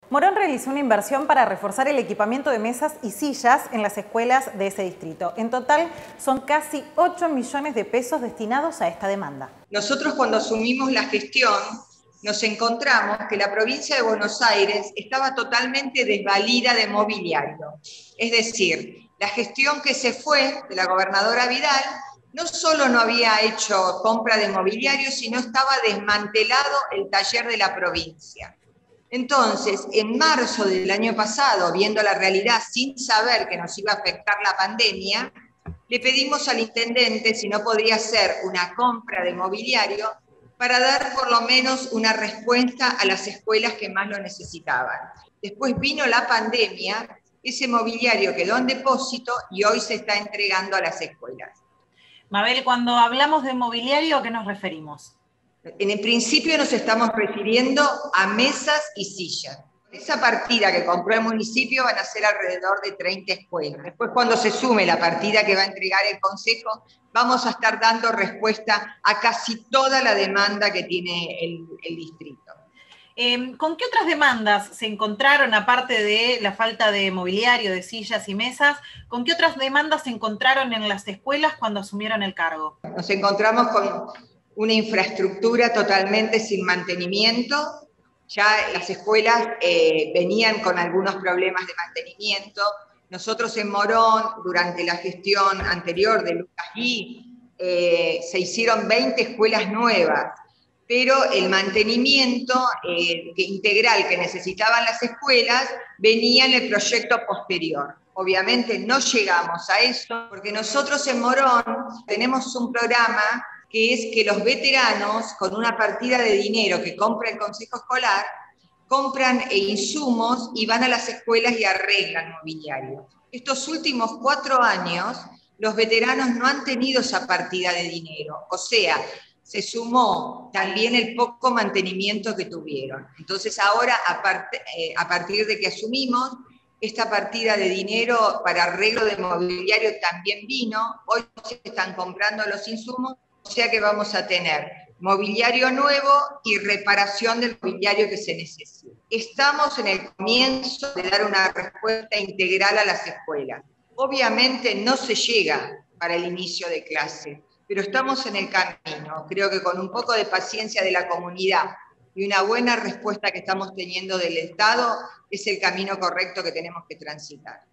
Morón realizó una inversión para reforzar el equipamiento de mesas y sillas en las escuelas de ese distrito. En total, son casi 8 millones de pesos destinados a esta demanda. Nosotros, cuando asumimos la gestión, nos encontramos que la provincia de Buenos Aires estaba totalmente desvalida de mobiliario. Es decir, la gestión que se fue de la gobernadora Vidal no solo no había hecho compra de mobiliario, sino estaba desmantelado el taller de la provincia. Entonces, en marzo del año pasado, viendo la realidad sin saber que nos iba a afectar la pandemia, le pedimos al intendente si no podía hacer una compra de mobiliario para dar por lo menos una respuesta a las escuelas que más lo necesitaban. Después vino la pandemia, ese mobiliario quedó en depósito y hoy se está entregando a las escuelas. Mabel, cuando hablamos de mobiliario, ¿a qué nos referimos? En el principio nos estamos refiriendo a mesas y sillas. Esa partida que compró el municipio van a ser alrededor de 30 escuelas. Después, cuando se sume la partida que va a entregar el Consejo, vamos a estar dando respuesta a casi toda la demanda que tiene el distrito. ¿Con qué otras demandas se encontraron, aparte de la falta de mobiliario, de sillas y mesas? ¿Con qué otras demandas se encontraron en las escuelas cuando asumieron el cargo? Nos encontramos con una infraestructura totalmente sin mantenimiento. Ya las escuelas venían con algunos problemas de mantenimiento. Nosotros en Morón, durante la gestión anterior de Lucas Gui, se hicieron 20 escuelas nuevas, pero el mantenimiento integral que necesitaban las escuelas venía en el proyecto posterior. Obviamente no llegamos a eso, porque nosotros en Morón tenemos un programa que es que los veteranos, con una partida de dinero que compra el Consejo Escolar, compran insumos y van a las escuelas y arreglan mobiliario. Estos últimos 4 años, los veteranos no han tenido esa partida de dinero, o sea, se sumó también el poco mantenimiento que tuvieron. Entonces ahora, a partir de que asumimos, esta partida de dinero para arreglo de mobiliario también vino, hoy se están comprando los insumos, o sea que vamos a tener mobiliario nuevo y reparación del mobiliario que se necesita. Estamos en el comienzo de dar una respuesta integral a las escuelas. Obviamente no se llega para el inicio de clase, pero estamos en el camino. Creo que con un poco de paciencia de la comunidad y una buena respuesta que estamos teniendo del Estado, es el camino correcto que tenemos que transitar.